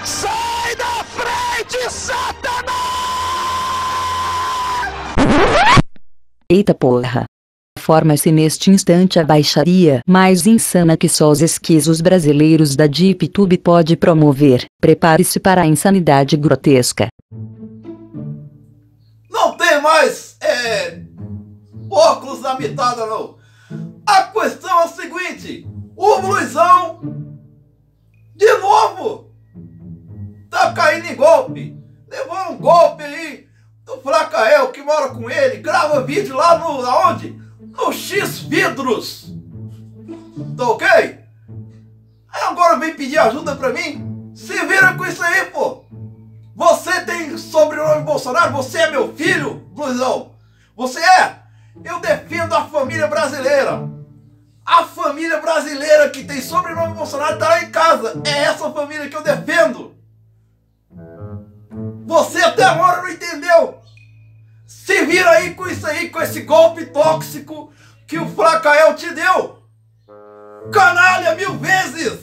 Sai da frente, Satanás! Eita porra! Forma-se neste instante a baixaria mais insana que só os esquisos brasileiros da DeepTube pode promover. Prepare-se para a insanidade grotesca. Não tem mais, óculos na mitada, não. A questão é o seguinte, o Bluizão, de novo, tá caindo em golpe. Levou um golpe aí do Flacael, que mora com ele, grava vídeo lá no, aonde? No X Vidros. Tá ok? Aí agora vem pedir ajuda pra mim? Se vira com isso aí, pô. Você tem sobrenome Bolsonaro? Você é meu filho, Bluizão? Você é? Eu defendo a família brasileira. A família brasileira que tem sobrenome Bolsonaro tá lá em casa. É essa família que eu defendo. Você até agora não entendeu. Se vira aí, com esse golpe tóxico que o Flacael te deu. Canalha 1000 vezes.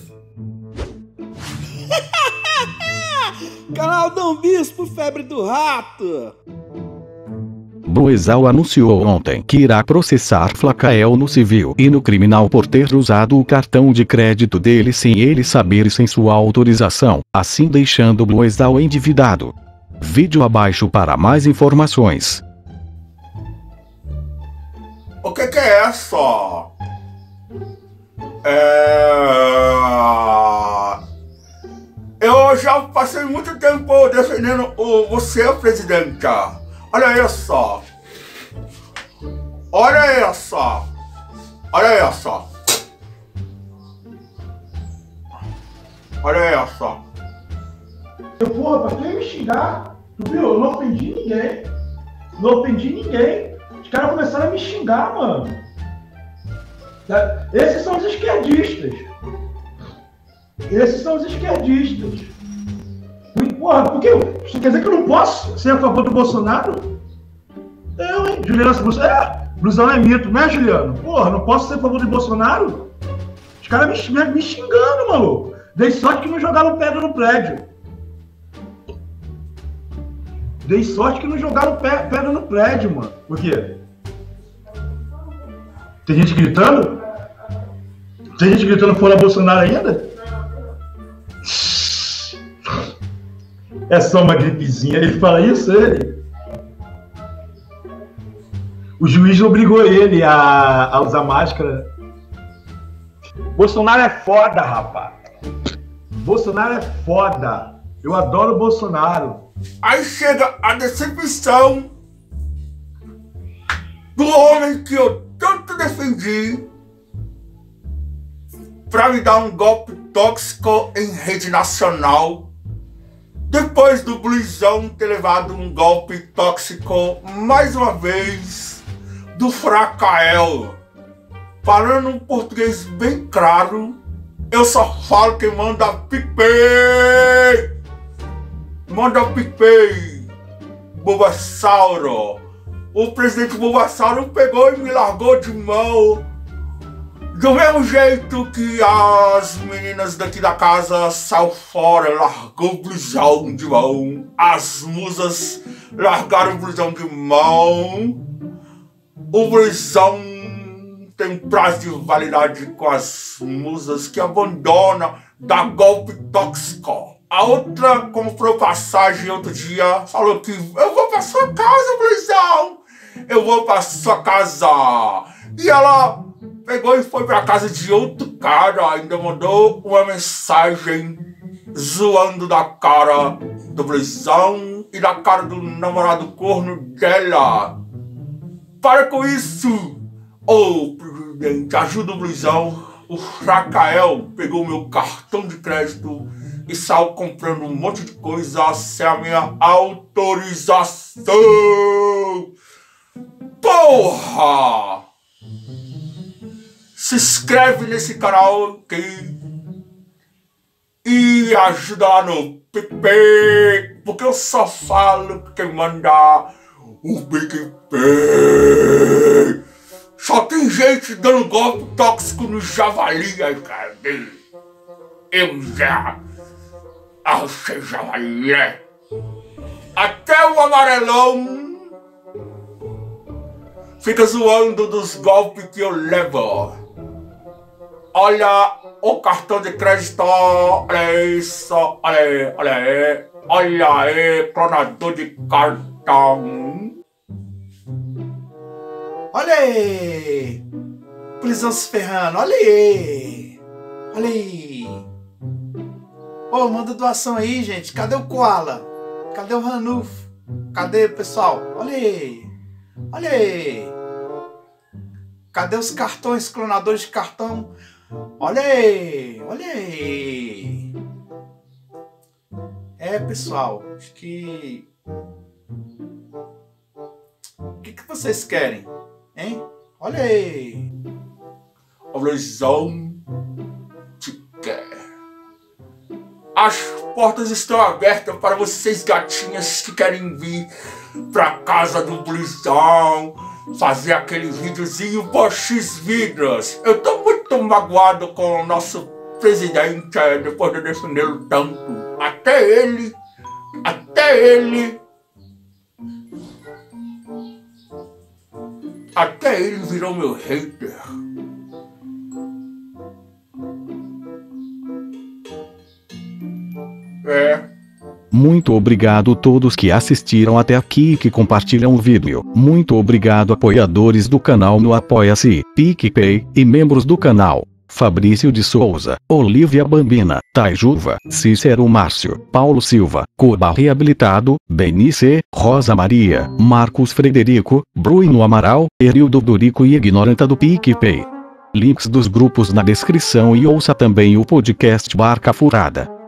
Canal Dom Bispo, febre do rato. Bluizão anunciou ontem que irá processar Flacael no civil e no criminal por ter usado o cartão de crédito dele sem ele saber e sem sua autorização, assim deixando Bluizão endividado. Vídeo abaixo para mais informações. O que é essa? Eu já passei muito tempo defendendo você, presidente. Olha isso. Olha isso. Olha isso. Olha isso. Porra, pra quem me xingar, tu viu? Eu não ofendi ninguém. Não ofendi ninguém. Os caras começaram a me xingar, mano. Esses são os esquerdistas. Esses são os esquerdistas. Porra, por quê? Isso quer dizer que eu não posso ser a favor do Bolsonaro? Eu, hein? Juliano, Bluizão é mito, né, Juliano? Porra, não posso ser a favor do Bolsonaro? Os caras me xingando, maluco. Dei sorte que não jogaram pedra no prédio. Dei sorte que não jogaram pedra no prédio, mano. Por quê? Tem gente gritando? Tem gente gritando fora Bolsonaro ainda? É só uma gripezinha. Ele fala isso, ele? O juiz obrigou ele a usar máscara. Bolsonaro é foda, rapaz. Bolsonaro é foda. Eu adoro o Bolsonaro. Aí chega a decepção do homem que eu tanto defendi pra me dar um golpe tóxico em rede nacional, depois do Bluizão ter levado um golpe tóxico mais uma vez do Flacael. Falando um português bem claro, eu só falo quem manda PicPay. Manda PicPay, Bulbasauro. O presidente Bulbasauro pegou e me largou de mão. Do mesmo jeito que as meninas daqui da casa saiu fora, largou o Bluizão de mão. As musas largaram o Bluizão de mão. O Bluizão tem prazo de validade com as musas que abandona, dá golpe tóxico. A outra comprou passagem outro dia, falou que eu vou pra sua casa, Bluizão. Eu vou pra sua casa. E ela pegou e foi pra casa de outro cara, ainda mandou uma mensagem zoando da cara do Bluizão e da cara do namorado corno dela. Para com isso! Ô, presidente, ajuda o Bluizão. O Flacael pegou meu cartão de crédito e saiu comprando um monte de coisa sem a minha autorização. Porra! Se inscreve nesse canal aqui e ajuda lá no PicPay, porque eu só falo que quem manda o PicPay. Só tem gente dando golpe tóxico no javali aí, cara. Eu já seja aí. Até o amarelão fica zoando dos golpes que eu levo. Olha o cartão de crédito, olha isso, olha aí, olha aí, clonador de cartão. Olha aí! Prisão se ferrando, olha aí! Olha aí! Ô, manda doação aí, gente. Cadê o Koala? Cadê o Ranulfo? Cadê o pessoal? Olha aí! Olha aí! Cadê os cartões, clonadores de cartão? Olha aí! Olha aí! É, pessoal, acho que... O que vocês querem? Hein? Olha aí! Obrazão te quer. As portas estão abertas para vocês, gatinhas, que querem vir pra casa do Blusão, fazer aquele videozinho por X vídeos. Eu tô muito magoado com o nosso presidente, depois de defendê-lo tanto. Até ele virou meu hater. Muito obrigado a todos que assistiram até aqui e que compartilham o vídeo. Muito obrigado apoiadores do canal no Apoia-se, PicPay e membros do canal. Fabrício de Souza, Olivia Bambina, Taijuva, Cícero Márcio, Paulo Silva, Cuba Reabilitado, Benice, Rosa Maria, Marcos Frederico, Bruno Amaral, Erildo Dorico e Ignoranta do PicPay. Links dos grupos na descrição e ouça também o podcast Barca Furada.